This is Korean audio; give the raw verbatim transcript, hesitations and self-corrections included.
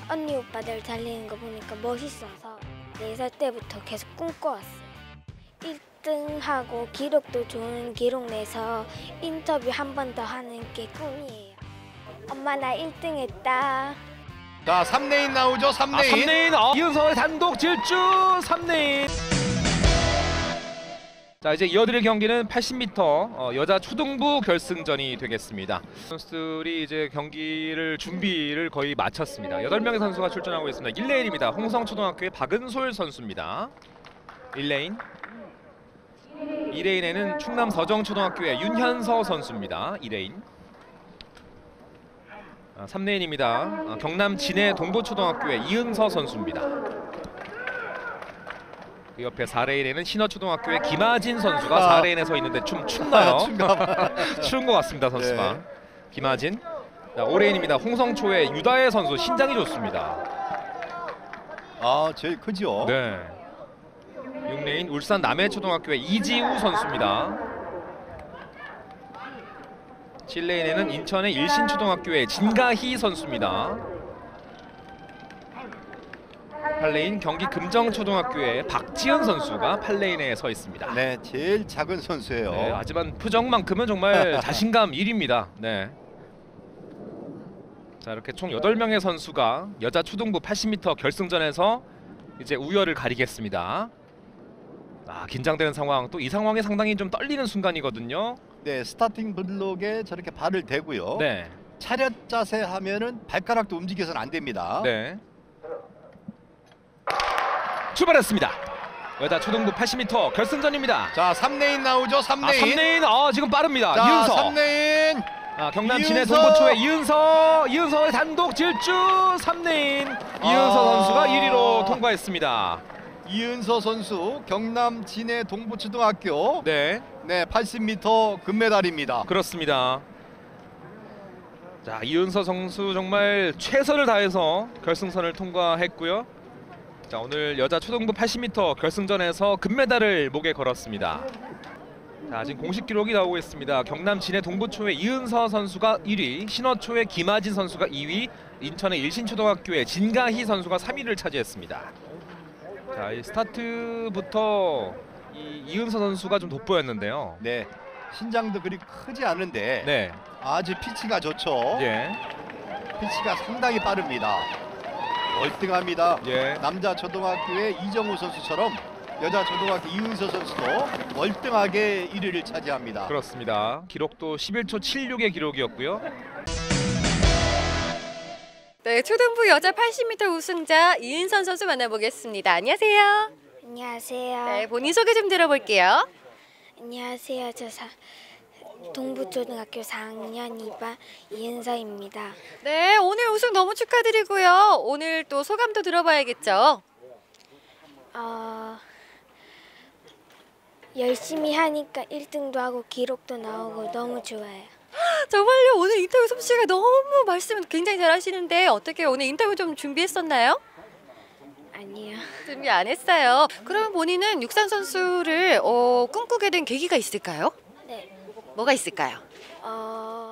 언니 오빠들 달리는 거 보니까 멋있어서 네 살 때부터 계속 꿈꿔왔어요. 일 등하고 기록도 좋은 기록 내서 인터뷰 한 번 더 하는 게 꿈이에요. 엄마 나 일 등 했다. 자, 삼 레인 나오죠. 삼 아, 레인. 삼 레인. 어, 이은서의 단독 질주 삼 레인. 자, 이제 이어드릴 경기는 팔십 미터 어, 여자 초등부 결승전이 되겠습니다. 선수들이 이제 경기를 준비를 거의 마쳤습니다. 여덟 명의 선수가 출전하고 있습니다. 일 레인입니다. 홍성초등학교의 박은솔 선수입니다. 일 레인. 이 레인에는 충남 서정초등학교의 윤현서 선수입니다. 이 레인. 아, 삼 레인입니다. 아, 경남 진해 동부초등학교의 이은서 선수입니다. 그 옆에 사 레인에는 신어초등학교의 김하진 선수가 아. 사 레인에 서 있는데 좀 춥나요? 춥나 추운 것 같습니다, 선수가. 네. 김하진. 자, 오 레인입니다. 홍성초의 유다혜 선수, 신장이 좋습니다. 아, 제일 크죠. 네. 육 레인 울산 남해초등학교의 이지우 선수입니다. 칠 레인에는 인천의 일신초등학교의 진가희 선수입니다. 팔 레인 경기 금정초등학교의 박지은 선수가 팔 레인에 서 있습니다. 네, 제일 작은 선수예요. 네, 하지만 표정만큼은 정말 자신감 일입니다. 네. 자, 이렇게 총 여덟 명의 선수가 여자 초등부 팔십 미터 결승전에서 이제 우열을 가리겠습니다. 아, 긴장되는 상황. 또 이 상황이 상당히 좀 떨리는 순간이거든요. 네, 스타팅 블록에 저렇게 발을 대고요. 네. 차렷 자세 하면은 발가락도 움직여서는 안 됩니다. 네. 출발했습니다. 여자 초등부 팔십 미터 결승전입니다. 자, 삼 레인 나오죠. 삼 아, 레인. 삼 레인. 아, 지금 빠릅니다. 자, 이은서. 삼 레인. 아, 경남 진해 이은서. 동부초의 이은서. 이은서의 단독 질주 삼 레인. 이은서 아. 선수가 일 위로 통과했습니다. 이은서 선수 경남 진해 동부초등학교 네, 네, 팔십 미터 금메달입니다. 그렇습니다. 자, 이은서 선수 정말 최선을 다해서 결승선을 통과했고요. 자, 오늘 여자 초등부 팔십 미터 결승전에서 금메달을 목에 걸었습니다. 자, 지금 공식 기록이 나오고 있습니다. 경남 진해 동부초의 이은서 선수가 일 위, 신어초의 김하진 선수가 이 위, 인천의 일신초등학교의 진가희 선수가 삼 위를 차지했습니다. 자, 이 스타트부터 이 이은서 선수가 좀 돋보였는데요. 네, 신장도 그리 크지 않은데 네, 아주 피치가 좋죠. 예, 피치가 상당히 빠릅니다. 월등합니다. 예. 남자 초등학교의 이정우 선수처럼 여자 초등학교 이은서 선수도 월등하게 일 위를 차지합니다. 그렇습니다. 기록도 십일 초 칠십육의 기록이었고요. 네, 초등부 여자 팔십 미터 우승자 이은선 선수 만나보겠습니다. 안녕하세요. 안녕하세요. 네, 본인 소개 좀 들어볼게요. 안녕하세요. 저 사, 동부초등학교 사 학년 이 반 이은서입니다. 네, 오늘 우승 너무 축하드리고요. 오늘 또 소감도 들어봐야겠죠. 어, 열심히 하니까 일 등도 하고 기록도 나오고 너무 좋아요. 정말요, 오늘 인터뷰 솜씨가 너무 말씀 굉장히 잘하시는데 어떻게 오늘 인터뷰 좀 준비했었나요? 아니요. 준비 안 했어요. 그러면 본인은 육상 선수를 어, 꿈꾸게 된 계기가 있을까요? 네. 뭐가 있을까요? 어,